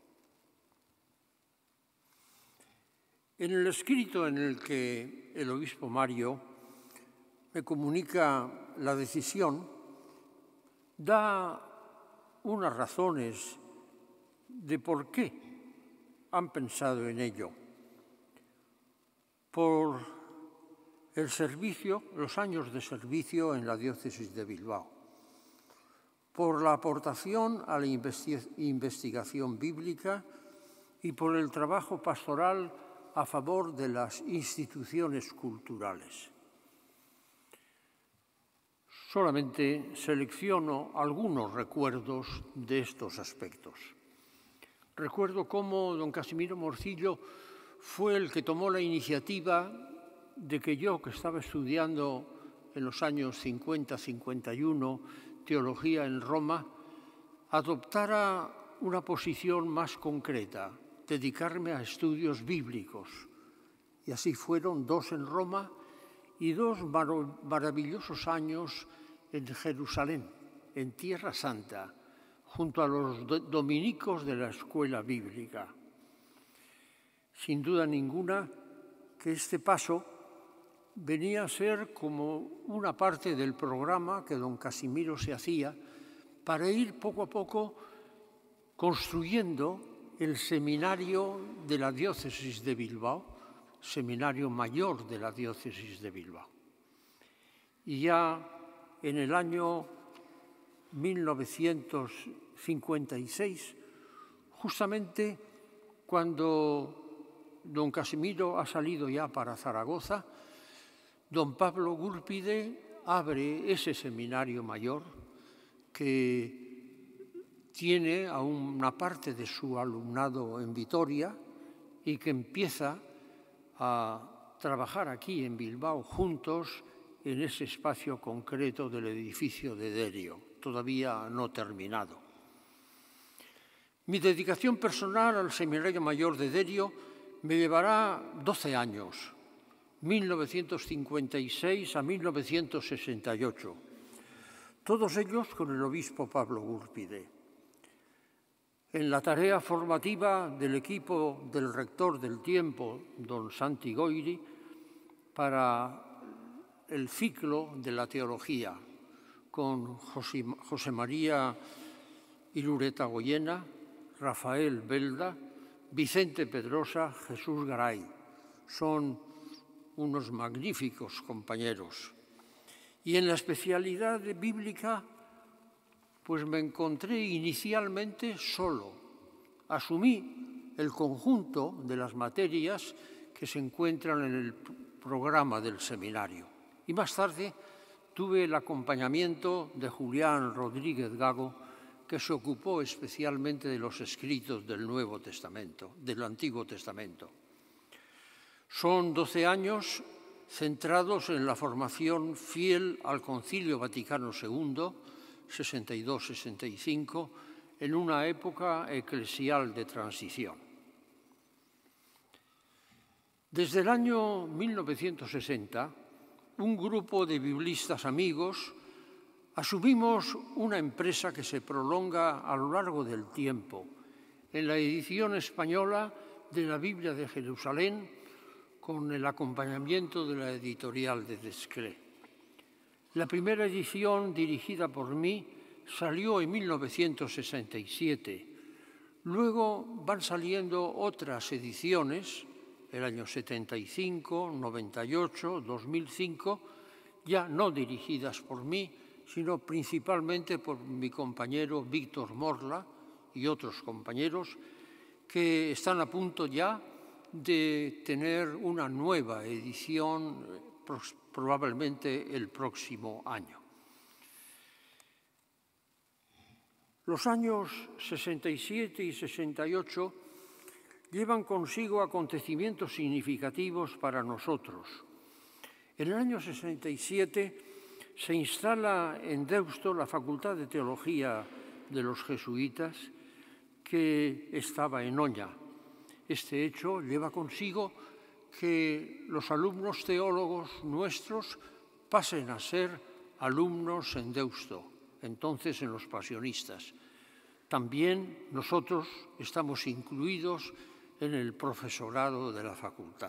En el escrito en el que el obispo Mario me comunica la decisión, da unas razones de por qué han pensado en ello. Por el servicio, los años de servicio en la diócesis de Bilbao, por la aportación a la investigación bíblica y por el trabajo pastoral a favor de las instituciones culturales. Solamente selecciono algunos recuerdos de estos aspectos. Recuerdo cómo don Casimiro Morcillo fue el que tomó la iniciativa de que yo, que estaba estudiando en los años cincuenta a cincuenta y uno teología en Roma, adoptara una posición más concreta, dedicarme a estudios bíblicos. Y así fueron dos en Roma y dos mar- maravillosos años en Jerusalén, en Tierra Santa, junto a los do- dominicos de la escuela bíblica. Sin duda ninguna que este paso venía a ser como una parte del programa que don Casimiro se hacía para ir poco a poco construyendo el seminario de la diócesis de Bilbao, seminario mayor de la diócesis de Bilbao. Y ya en el año mil novecientos cincuenta y seis, justamente cuando don Casimiro ha salido ya para Zaragoza, don Pablo Gúrpide abre ese seminario mayor que tiene a una parte de su alumnado en Vitoria y que empieza a trabajar aquí en Bilbao juntos en ese espacio concreto del edificio de Derio, todavía no terminado. Mi dedicación personal al Seminario Mayor de Derio me llevará doce años, mil novecientos cincuenta y seis a mil novecientos sesenta y ocho, todos ellos con el obispo Pablo Gúrpide. En la tarea formativa del equipo del rector del tiempo, don Santi Goiri, para el ciclo de la teología, con José, José María Irureta Goyena, Rafael Belda, Vicente Pedrosa, Jesús Garay. Son unos magníficos compañeros. Y en la especialidad de bíblica, pues me encontré inicialmente solo. Asumí el conjunto de las materias que se encuentran en el programa del seminario. Y más tarde tuve el acompañamiento de Julián Rodríguez Gago, que se ocupó especialmente de los escritos del Nuevo Testamento, del Antiguo Testamento. Son doce años centrados en la formación fiel al Concilio Vaticano segundo, sesenta y dos sesenta y cinco, en una época eclesial de transición. Desde el año mil novecientos sesenta, un grupo de biblistas amigos asumimos una empresa que se prolonga a lo largo del tiempo en la edición española de la Biblia de Jerusalén con el acompañamiento de la editorial de Desclée. La primera edición, dirigida por mí, salió en mil novecientos sesenta y siete. Luego van saliendo otras ediciones, el año setenta y cinco, noventa y ocho, dos mil cinco, ya no dirigidas por mí, sino principalmente por mi compañero Víctor Morla y otros compañeros que están a punto ya de tener una nueva edición probablemente el próximo año. Los años sesenta y siete y sesenta y ocho llevan consigo acontecimientos significativos para nosotros. En el año sesenta y siete se instala en Deusto la Facultad de Teología de los Jesuitas, que estaba en Oña. Este hecho lleva consigo que los alumnos teólogos nuestros pasen a ser alumnos en Deusto, entonces en los Pasionistas. También nosotros estamos incluidos en el profesorado de la facultad.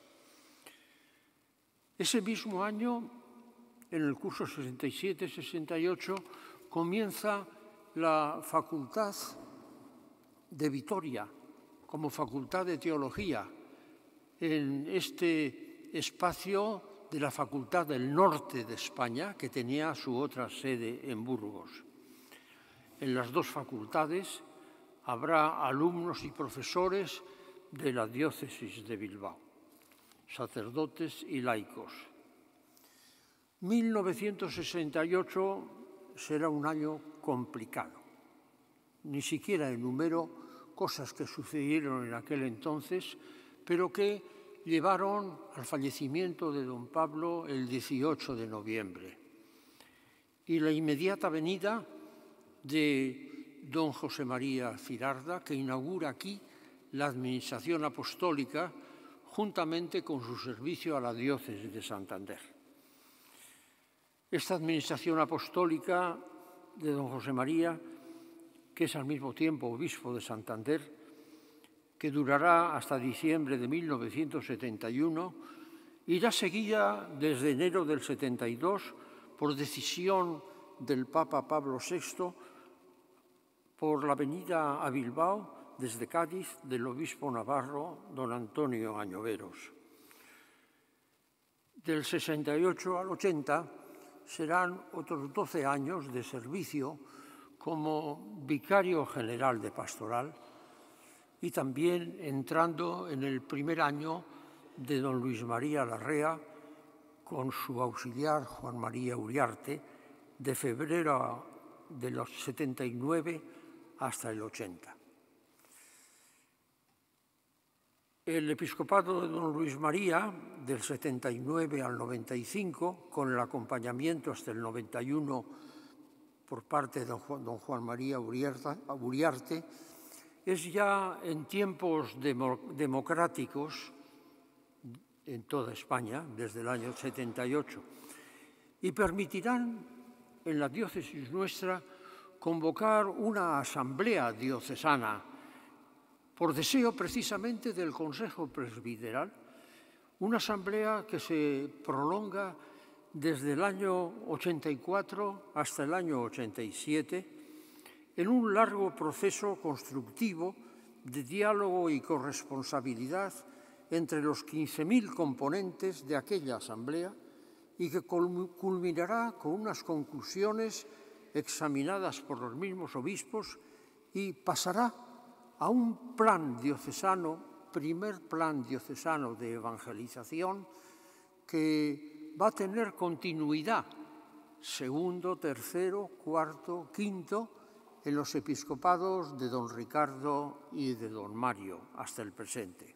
Ese mismo año, en el curso sesenta y siete sesenta y ocho, comienza la Facultad de Vitoria como Facultad de Teología en este espacio de la Facultad del Norte de España, que tenía su otra sede en Burgos. En las dos facultades habrá alumnos y profesores de la diócesis de Bilbao, sacerdotes y laicos. mil novecientos sesenta y ocho será un año complicado. Ni siquiera enumero cosas que sucedieron en aquel entonces, pero que llevaron al fallecimiento de don Pablo el dieciocho de noviembre. Y la inmediata venida de don José María Cirarda, que inaugura aquí la administración apostólica juntamente con su servicio a la diócesis de Santander. Esta administración apostólica de don José María, que es al mismo tiempo obispo de Santander, que durará hasta diciembre de mil novecientos setenta y uno, irá seguida desde enero del setenta y dos por decisión del Papa Pablo sexto por la venida a Bilbao desde Cádiz del obispo navarro don Antonio Añoveros. Del sesenta y ocho al ochenta serán otros doce años de servicio como vicario general de pastoral y también entrando en el primer año de don Luis María Larrea con su auxiliar Juan María Uriarte de febrero de los setenta y nueve hasta el ochenta. El episcopado de don Luis María, del setenta y nueve al noventa y cinco, con el acompañamiento hasta el noventa y uno por parte de don Juan, don Juan María Uriarte, es ya en tiempos demo, democráticos en toda España, desde el año setenta y ocho, y permitirán en la diócesis nuestra convocar una asamblea diocesana por deseo precisamente del Consejo Presbiteral, una asamblea que se prolonga desde el año ochenta y cuatro hasta el año ochenta y siete, en un largo proceso constructivo de diálogo y corresponsabilidad entre los quince mil componentes de aquella asamblea y que culminará con unas conclusiones examinadas por los mismos obispos y pasará a un plan diocesano, primer plan diocesano de evangelización, que va a tener continuidad, segundo, tercero, cuarto, quinto, en los episcopados de don Ricardo y de don Mario hasta el presente.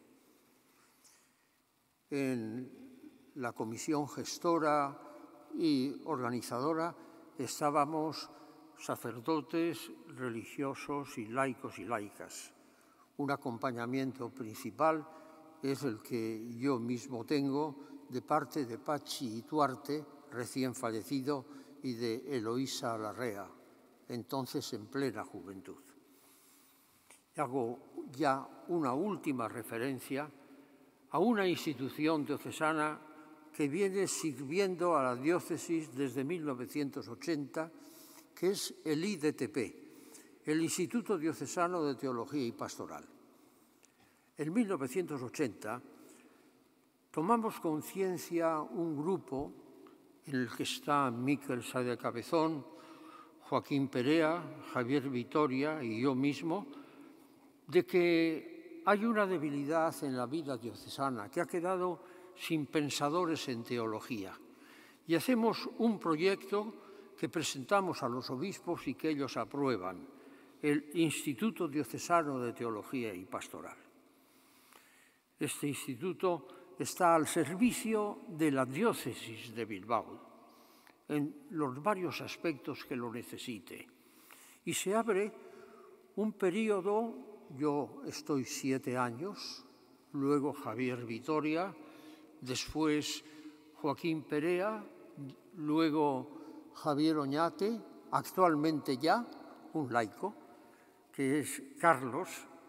En la comisión gestora y organizadora estábamos sacerdotes, religiosos y laicos y laicas. Un acompañamiento principal es el que yo mismo tengo de parte de Pachi Ituarte, recién fallecido, y de Eloísa Larrea, entonces en plena juventud. Y hago ya una última referencia a una institución diocesana que viene sirviendo a la diócesis desde mil novecientos ochenta, que es el I D T P, el Instituto Diocesano de Teología y Pastoral. En mil novecientos ochenta tomamos conciencia un grupo en el que está Miquel Saide Cabezón, Joaquín Perea, Javier Vitoria y yo mismo, de que hay una debilidad en la vida diocesana que ha quedado sin pensadores en teología. Y hacemos un proyecto que presentamos a los obispos y que ellos aprueban, el Instituto Diocesano de Teología y Pastoral. Este instituto está al servicio de la diócesis de Bilbao, en los varios aspectos que lo necesite. Y se abre un periodo, yo estoy siete años, luego Javier Vitoria, después Joaquín Perea, luego Javier Oñate, actualmente ya un laico, que es Carlos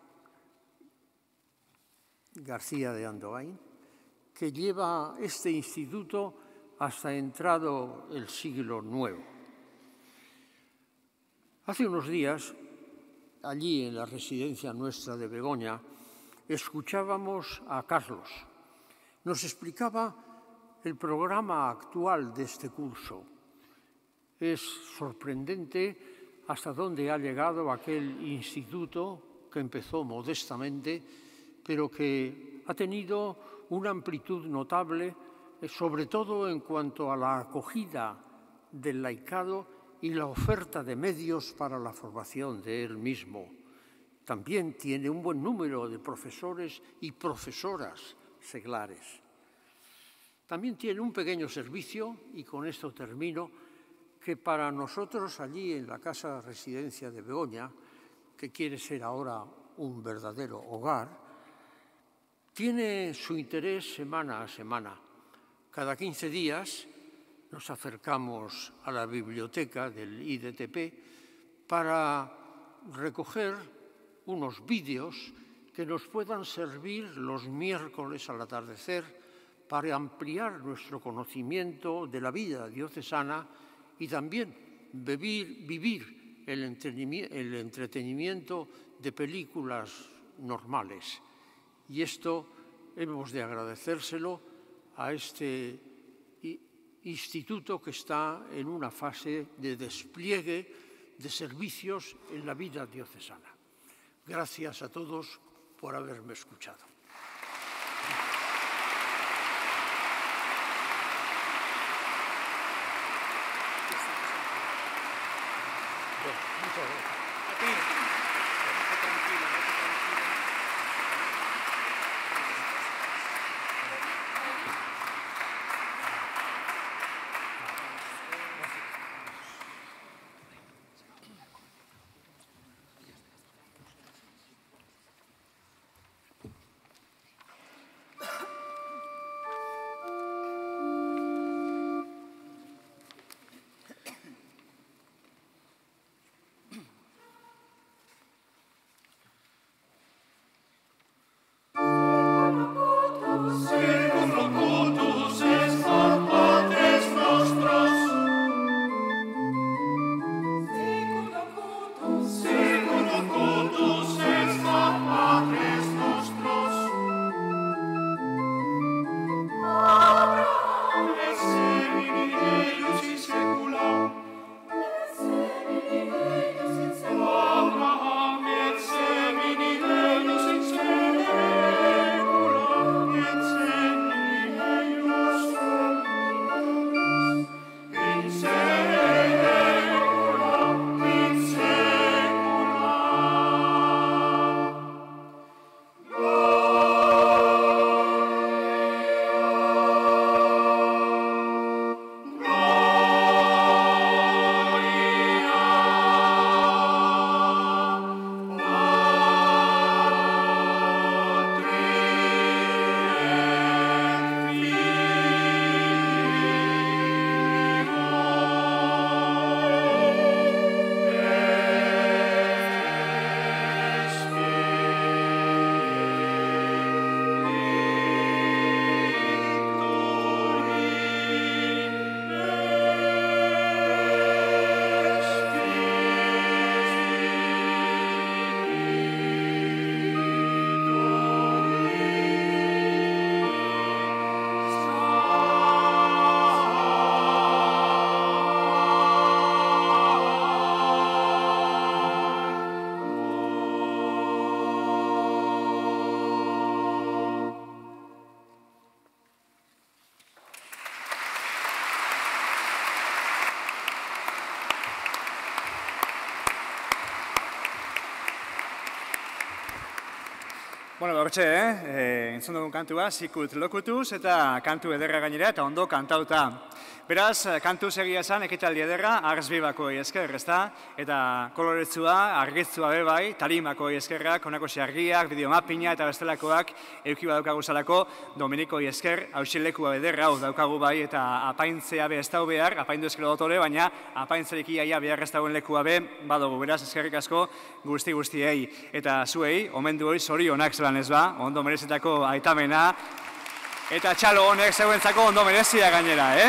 García de Andoain, que lleva este instituto hasta entrado el siglo nuevo. Hace unos días, allí en la residencia nuestra de Begoña, escuchábamos a Carlos. Nos explicaba el programa actual de este curso. Es sorprendente hasta dónde ha llegado aquel instituto que empezó modestamente, pero que ha tenido una amplitud notable, sobre todo en cuanto a la acogida del laicado y la oferta de medios para la formación de él mismo. También tiene un buen número de profesores y profesoras seglares. También tiene un pequeño servicio, y con esto termino, que para nosotros allí en la casa residencia de Begoña, que quiere ser ahora un verdadero hogar, tiene su interés semana a semana. Cada quince días nos acercamos a la biblioteca del I D T P para recoger unos vídeos que nos puedan servir los miércoles al atardecer para ampliar nuestro conocimiento de la vida diocesana y también vivir, vivir el entretenimiento de películas normales. Y esto hemos de agradecérselo a este instituto que está en una fase de despliegue de servicios en la vida diocesana. Gracias a todos por haberme escuchado. Bueno, muchas gracias. A ti. Tranquilo, tranquilo. Bueno, hortxe, eh? E, entzun dugun kantua, zikut lokutuz eta kantu ederra gainera eta ondo kantauta. Beraz, kantu egia esan, ekitaldi ederra, Ars Vivako esker, ezta? Eta koloretsua, argitzua be bai, tarimako eskerrak, honako argiak, bideomapina eta bestelakoak euki badaukagu zalako, Dominiko esker, hausilekua ederra, hau daukagu bai, eta apaintzea be ez dau behar, apaindu eskero dotore, baina apaintzerik iaia behar ez dauen lekua be, badugu, beraz, eskerrik asko guzti guztiei. Eta zuei, omendu hori zorionak zelan ez ba, ondo merezetako aitamena, eta txalo honek zeuentzako ondo merezia gainera, eh?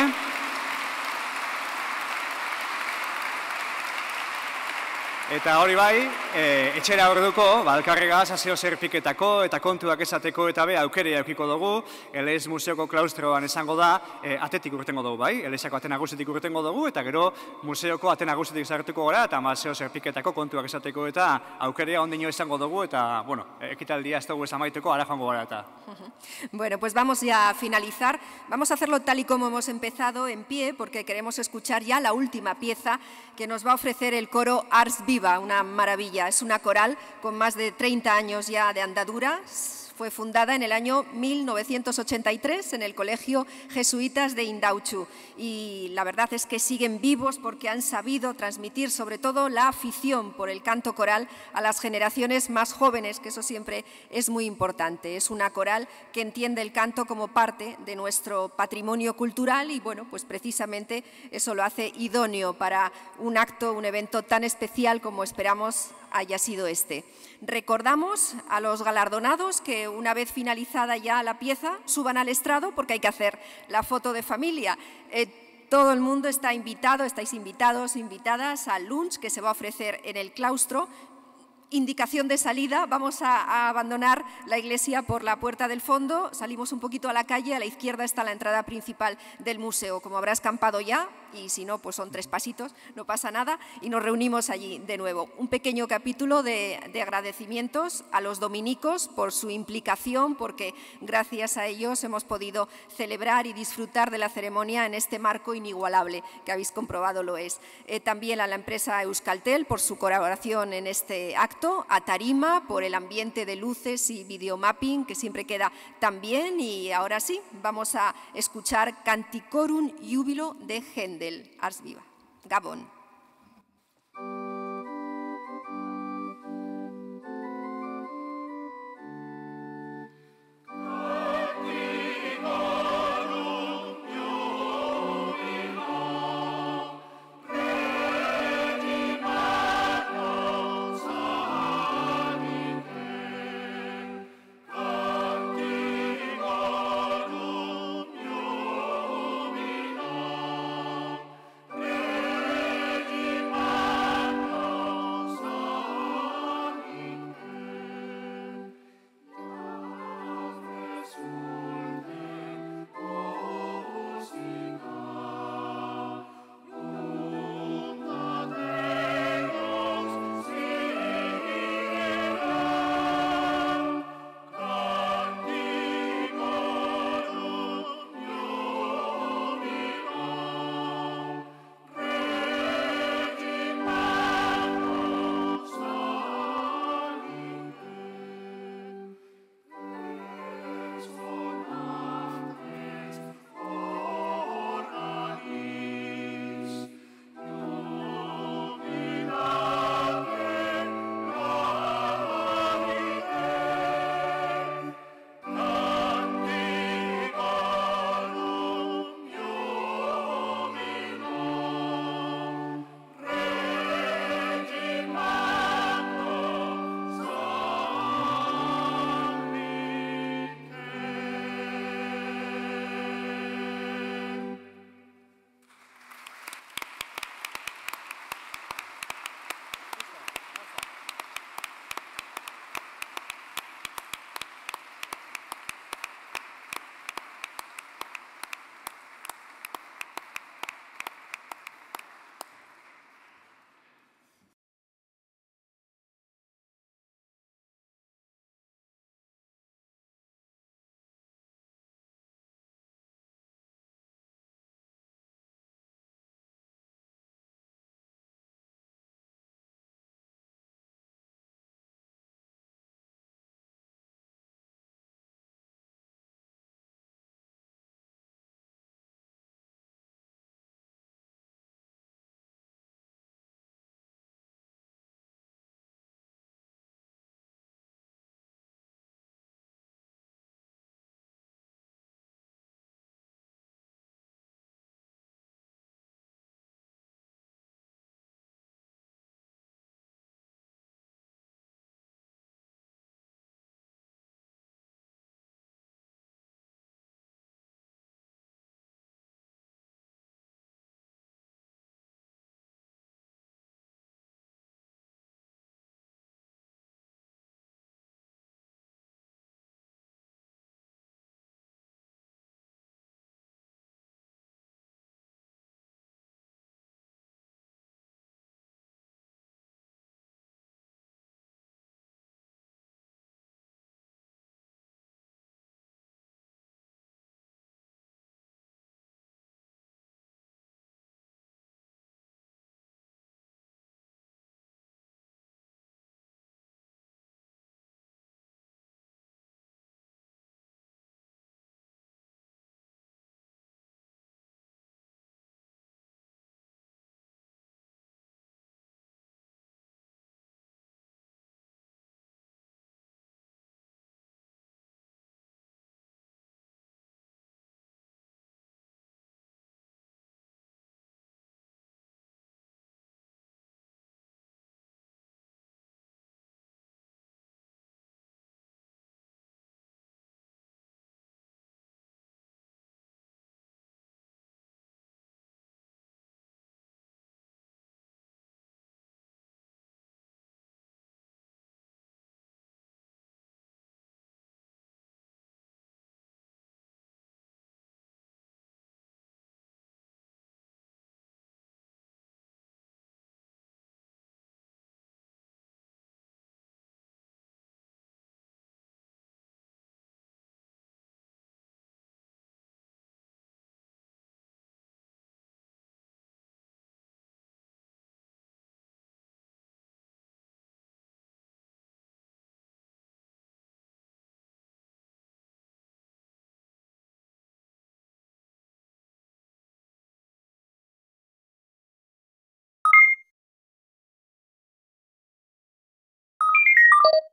Eta hori bai, e, etxera orduko, balkarregaz, azio zerpiketako eta kontuak esateko eta be aukerea eukiko dugu, Elez Museoko klaustroan esango da, e, atetik urtengo dugu bai, Elezako ate nagusitik urtengo dugu, eta gero museoko ate nagusitik sartuko gara, eta azio zerpiketako kontuak esateko eta aukerea ondino esango dugu, eta, bueno, ekitaldia ez dugu esamaiteko, ara joango gara eta. Bueno, pues vamos ya a finalizar. Vamos a hacerlo tal y como hemos empezado, en pie, porque queremos escuchar ya la última pieza que nos va a ofrecer el coro Ars Viva, una maravilla. Es una coral con más de treinta años ya de andadura. Fue fundada en el año mil novecientos ochenta y tres en el Colegio Jesuitas de Indauchu y la verdad es que siguen vivos porque han sabido transmitir sobre todo la afición por el canto coral a las generaciones más jóvenes, que eso siempre es muy importante. Es una coral que entiende el canto como parte de nuestro patrimonio cultural y bueno, pues precisamente eso lo hace idóneo para un acto, un evento tan especial como esperamos haya sido este. Recordamos a los galardonados que una vez finalizada ya la pieza suban al estrado porque hay que hacer la foto de familia. Eh, todo el mundo está invitado, estáis invitados, invitadas al lunch que se va a ofrecer en el claustro. Indicación de salida, vamos a, a abandonar la iglesia por la puerta del fondo, salimos un poquito a la calle, a la izquierda está la entrada principal del museo. Como habrá escampado ya, y si no, pues son tres pasitos, no pasa nada, y nos reunimos allí de nuevo. Un pequeño capítulo de, de agradecimientos a los dominicos por su implicación, porque gracias a ellos hemos podido celebrar y disfrutar de la ceremonia en este marco inigualable, que habéis comprobado lo es. Eh, también a la empresa Euskaltel por su colaboración en este acto, a Tarima por el ambiente de luces y videomapping que siempre queda tan bien y ahora sí, vamos a escuchar Canticorum Júbilo de Händel, Ars Viva. Gabón.